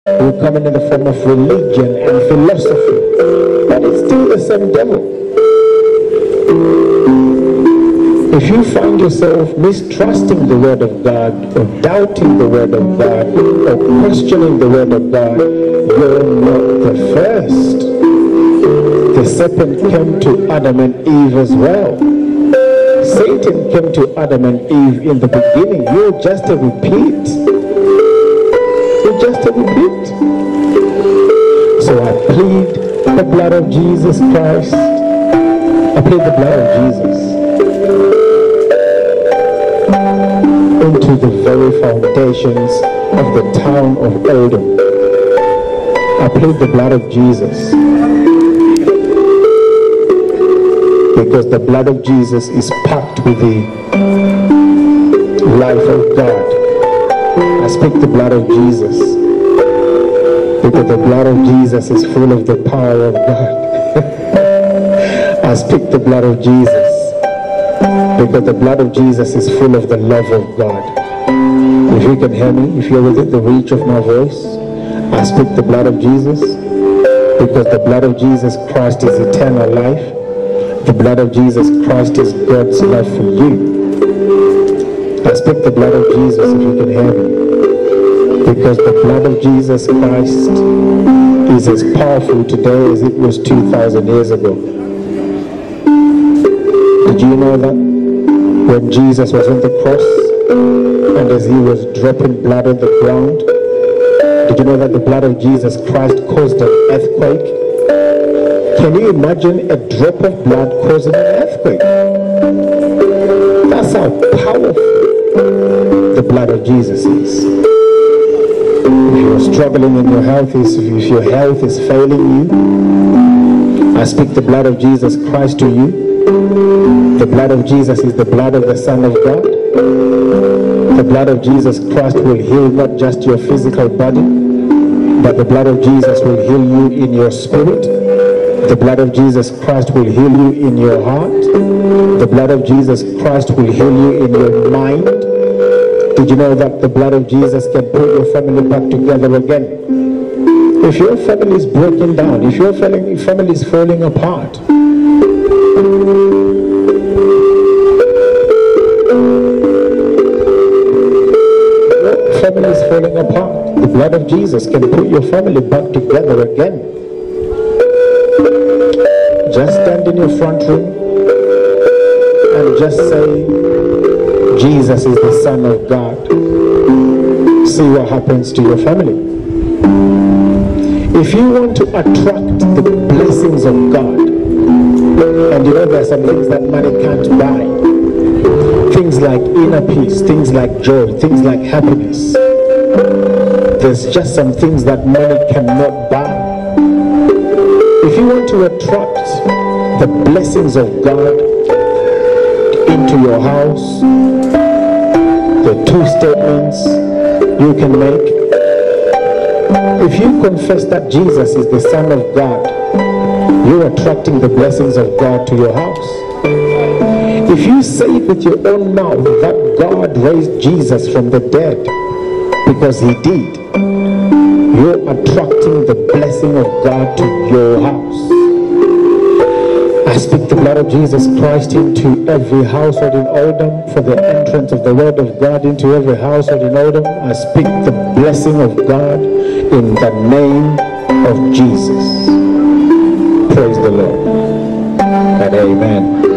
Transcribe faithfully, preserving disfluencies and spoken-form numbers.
will come in the form of religion and philosophy, but it's still the same devil. If you find yourself mistrusting the word of God, or doubting the word of God, or questioning the word of God, you're not the first. The serpent came to Adam and Eve as well. Satan came to Adam and Eve in the beginning. You're just a repeat. You're just a repeat. So I plead the blood of Jesus Christ. I plead the blood of Jesus into the very foundations of the town of Oldham. I plead the blood of Jesus, because the blood of Jesus is packed with the life of God. I speak the blood of Jesus, because the blood of Jesus is full of the power of God. I speak the blood of Jesus, because the blood of Jesus is full of the love of God. If you can hear me, if you're within the reach of my voice, I speak the blood of Jesus, because the blood of Jesus Christ is eternal life. The blood of Jesus Christ is God's love for you. I speak the blood of Jesus, if you can hear me, because the blood of Jesus Christ is as powerful today as it was two thousand years ago. Did you know that when Jesus was on the cross and as he was dropping blood on the ground, did you know that the blood of Jesus Christ caused an earthquake? Can you imagine a drop of blood causing an earthquake? That's how powerful the blood of Jesus is. If you're struggling in your health, if your health is failing you, I speak the blood of Jesus Christ to you. The blood of Jesus is the blood of the Son of God. The blood of Jesus Christ will heal not just your physical body, but the blood of Jesus will heal you in your spirit. The blood of Jesus Christ will heal you in your heart. The blood of Jesus Christ will heal you in your mind. Did you know that the blood of Jesus can put your family back together again? If your family is broken down, if your family is falling apart, your family is falling apart, the blood of Jesus can put your family back together again. Just stand in your front room and just say, Jesus is the Son of God. See what happens to your family. If you want to attract the blessings of God, and you know there are some things that money can't buy, things like inner peace, things like joy, things like happiness. There's just some things that money cannot buy. If you want to attract the blessings of God into your house, the two statements you can make. If you confess that Jesus is the Son of God, you're attracting the blessings of God to your house. If you say with your own mouth that God raised Jesus from the dead, because he did, you're attracting the blessing of God to your house. I speak the blood of Jesus Christ into every household in Oldham, for the entrance of the word of God into every household in Oldham. I speak the blessing of God in the name of Jesus. Praise the Lord and amen.